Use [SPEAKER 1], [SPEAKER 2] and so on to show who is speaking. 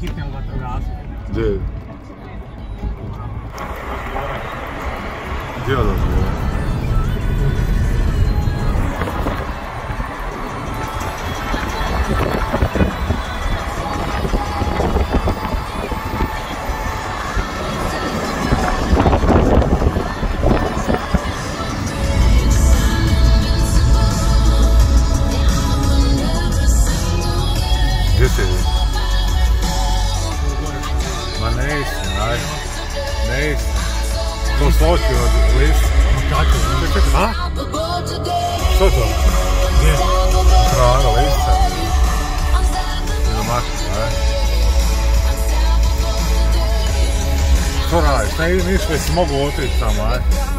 [SPEAKER 1] hitnem vatrogasu.
[SPEAKER 2] Gdje? Gdje odlazi? Gdje si? Ma ne istina, aj. Ne istina. To soči od lista.
[SPEAKER 1] Kako?
[SPEAKER 2] Čekaj, a? Što to?
[SPEAKER 1] Gdje?
[SPEAKER 2] Trava, lista. Idemo maknuti, aj. Što radiš? Ne, ništa, si mogu otići tamo, aj.